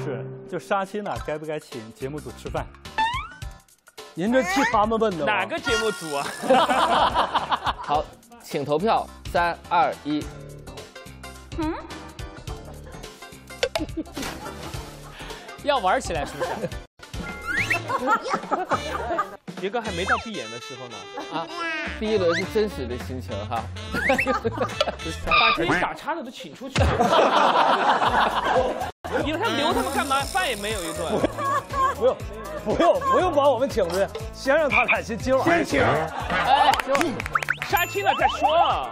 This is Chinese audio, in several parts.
是，就杀青呢，该不该请节目组吃饭？您这替他们问的。 哪个节目组啊？ 好，请投票，3、2、1。 要玩起来是不是？ 杰哥还没到闭眼的时候呢。 啊，第一轮是真实的心情哈。 把这些打岔的都请出去。你让他们留他们干嘛？饭也没有一顿。 不用把我们请出去，先让他俩先今晚先请。哎，杀青了再说。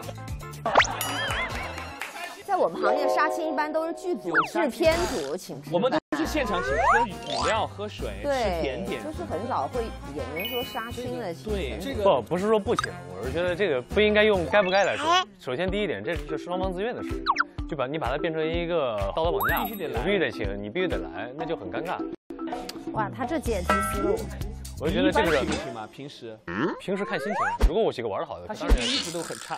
在我们行业，杀青一般都是剧组、制片组请吃饭。 我们都是现场请，喝饮料、喝水、吃甜点， 就是很少会有人说杀青的。 对， 这个不是说不请，我是觉得这个不应该用该不该来说。首先第一点，这是双方自愿的事，就把它变成一个道德绑架， 必须得来， 我必须得请，你必须得来，那就很尴尬。 哇，他这解题思路。 我就觉得这个行不行嘛？平时看心情，如果我是一个玩得好的， 他心情一直都很差。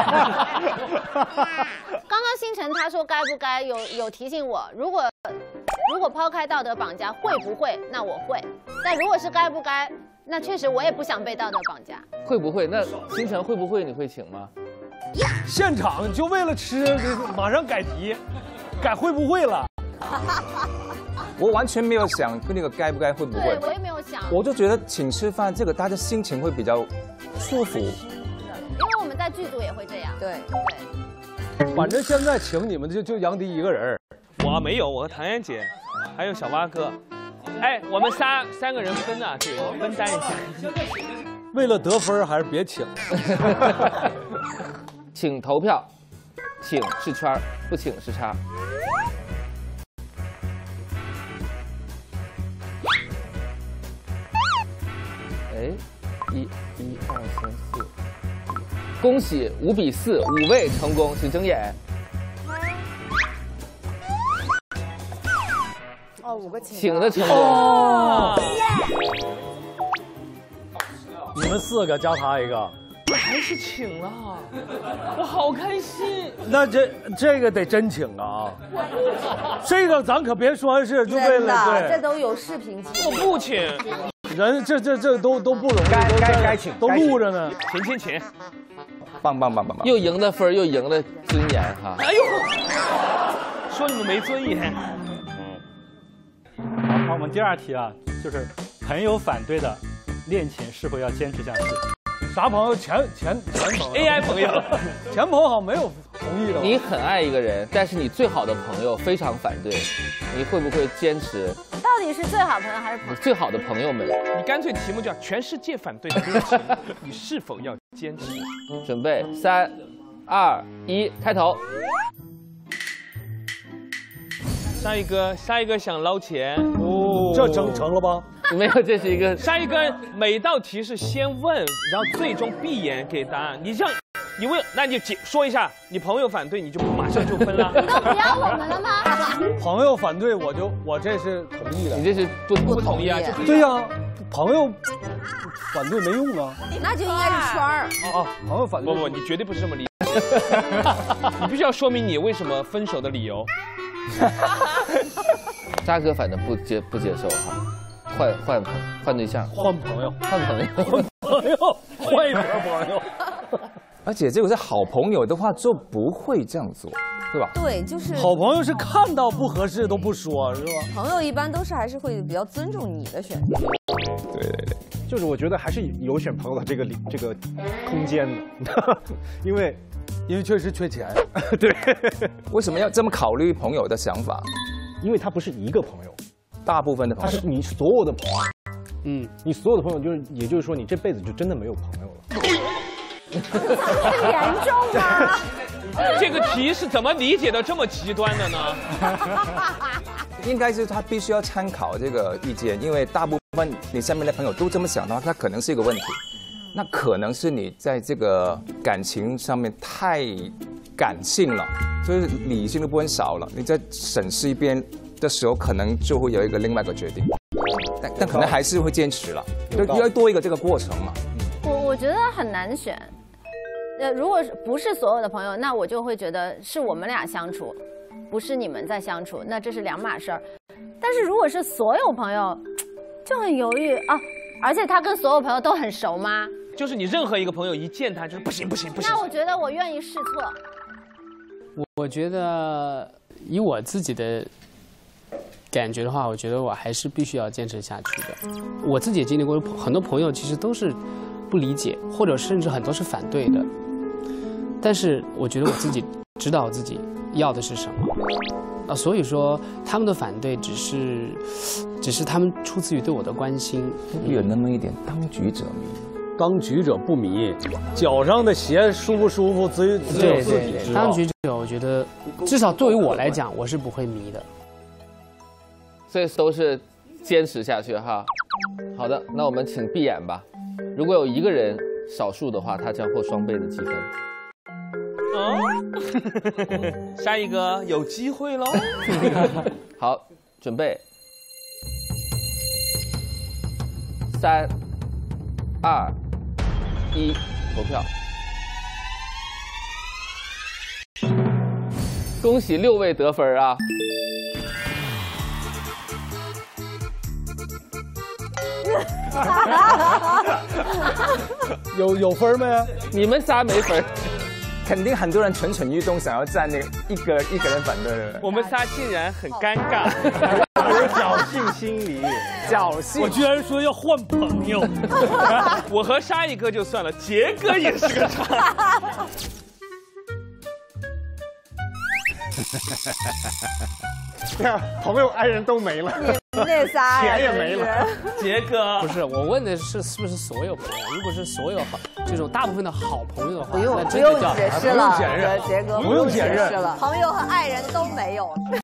刚刚星辰他说该不该有提醒我，如果抛开道德绑架会不会？那我会。但如果是该不该，那确实我也不想被道德绑架。 会不会？那星辰会不会你会请吗？ 现场就为了吃，马上改题，改会不会了。 我完全没有想那个该不该会不会， 对我也没有想， 我就觉得请吃饭这个大家心情会比较舒服，因为我们在剧组也会这样。 对。 反正现在请你们就杨迪一个人， 我没有，我和唐嫣姐，还有小蛙哥，哎，我们三个人分啊，对，分担一下。 为了得分还是别请。 请投票，请是圈，不请是叉。哎，1、2、3、4，恭喜5比4，5位成功，请睁眼。 哦，5个请的成功。 哦， 你们4个加他一个， 我还是请了，我好开心。 那这个得真请啊！这个咱可别说是就为了对， 这都有视频记录。 我不请。 人这都不容易， 该请， 都录着呢。 请， 棒！ 又赢了分，又赢了尊严哈。 哎呦，说你们没尊严。 好，我们第2题啊，就是朋友反对的恋情是否要坚持下去？ 啥朋友？前朋友 AI 朋友， 前朋友好像没有同意的。 你很爱一个人，但是你最好的朋友非常反对，你会不会坚持？ 到底是最好朋友还是朋友？ 最好的朋友们， 你干脆题目叫全世界反对的恋情，你是否要坚持？ 准备3、2、1，开头。 下一个想捞钱哦，这成了吧？ 没有，这是一个。 下一个每道题是先问，然后最终闭眼给答案。你这样，你问，那你就说一下，你朋友反对，你就马上就分了。 都不要我们了吗？ 朋友反对，我这是同意的。 你这是不同意啊？ 对呀，朋友反对没用啊。 那就应该是圈儿。 朋友反对。 不，你绝对不是这么理解。你必须要说明你为什么分手的理由。 渣哥反正不接受哈，换对象， 换朋友， 换一波朋友。 而且这个是好朋友的话，就不会这样做，对吧？ 对，就是好朋友是看到不合适都不说，是吧？ 朋友一般都是还是会比较尊重你的选择。 对， 就是我觉得还是有选朋友的这个空间的，因为确实缺钱。 对， 为什么要这么考虑朋友的想法？ 因为他不是一个朋友， 大部分的朋友， 他是你所有的朋友。你所有的朋友也就是说，你这辈子就真的没有朋友了。 很严重吗？ 这个题是怎么理解的这么极端的呢？ 应该是他必须要参考这个意见，因为大部分你身边的朋友都这么想的话，他可能是一个问题。那可能是你在这个感情上面太感性了，就是理性的部分少了。你在审视一边的时候，可能就会有一个另外一个决定，但可能还是会坚持了，就要多一个这个过程嘛。 我觉得很难选。如果不是所有的朋友，那我就会觉得是我们俩相处，不是你们在相处，那这是2码事儿。 但是如果是所有朋友，就很犹豫啊。而且他跟所有朋友都很熟吗？ 就是你任何一个朋友一见他就是不行。 那我觉得我愿意试错。 我觉得以我自己的感觉的话，我觉得我还是必须要坚持下去的。我自己也经历过，很多朋友其实都是不理解，或者甚至很多是反对的。但是我觉得我自己知道自己要的是什么，所以说他们的反对只是他们出自于对我的关心。 有那么一点当局者迷。 当局者不迷，脚上的鞋舒不舒服只有自己知道。 当局者，我觉得至少对于我来讲，我是不会迷的。 所以都是坚持下去哈。好的，那我们请闭眼吧。如果有一个人少数的话，他将获双倍的积分。 下一个有机会喽。 好，准备。3、2、1，投票。恭喜6位得分啊！ 有分没？ 你们仨没分。 肯定很多人蠢蠢欲动，想要站那个一个人反对的。 我们仨竟然很尴尬， 有侥幸心理， 侥幸。 我居然说要换朋友， 我和沙一哥就算了，杰哥也是个渣。 这样朋友爱人都没了， 那仨钱也没了。 杰哥不是，我问的是不是所有朋友？如果是所有好这种大部分的好朋友的话， 不用那真的叫解释了， 不用解释杰哥不用解释了，朋友和爱人都没有。